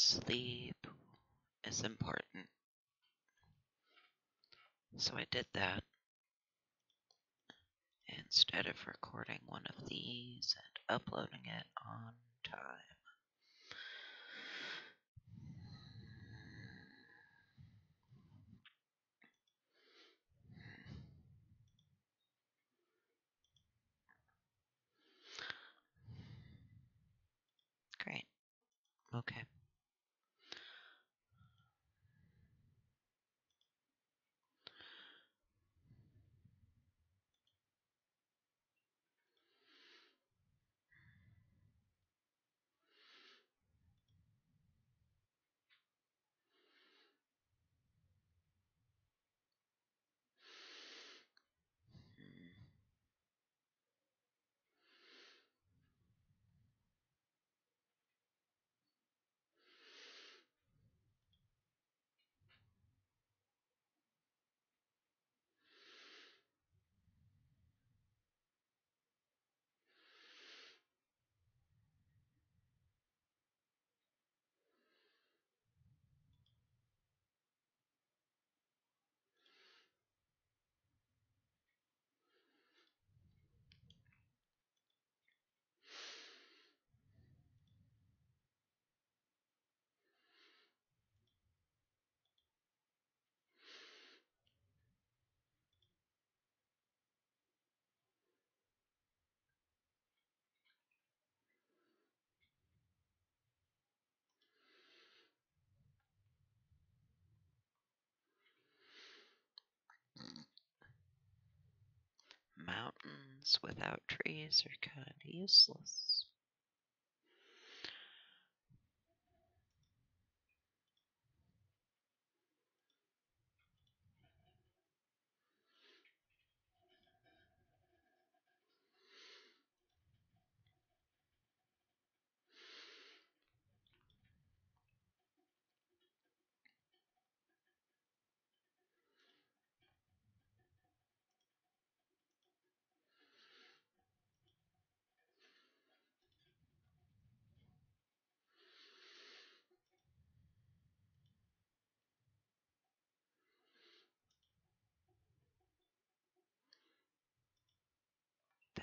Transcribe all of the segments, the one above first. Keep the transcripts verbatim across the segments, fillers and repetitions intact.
Sleep is important. So I did that instead of recording one of these and uploading it on time. Great. Okay. Mountains without trees are kind of useless. There.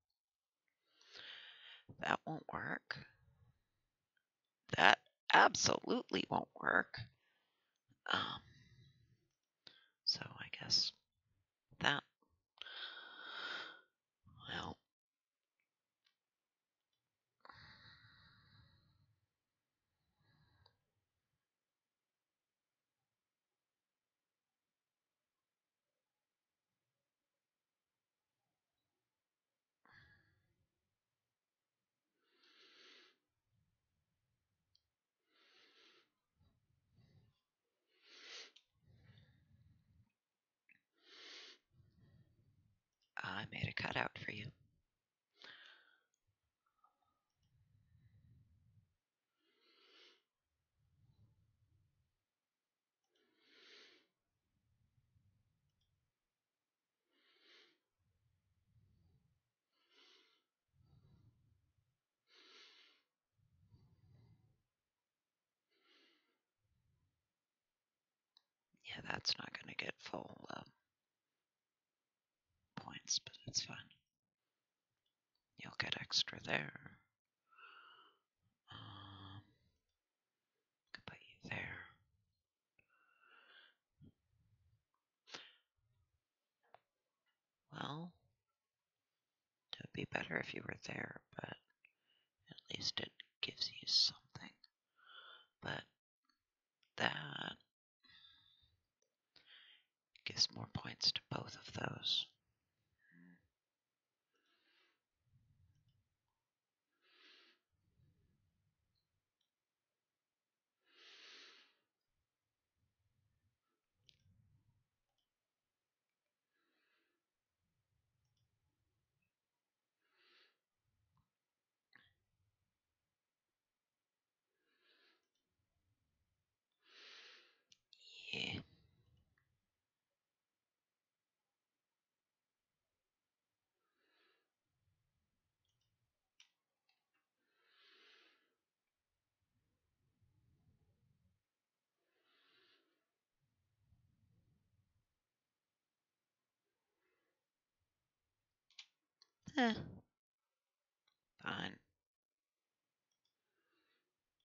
That won't work. That absolutely won't work. Um, so I guess that, well, I made a cutout for you. Yeah, that's not going to get full um, points, but it's fine. You'll get extra there. Um, could put you there. Well, it would be better if you were there, but at least it gives you something. But that gives more points to both of those. Yeah. Eh, fine.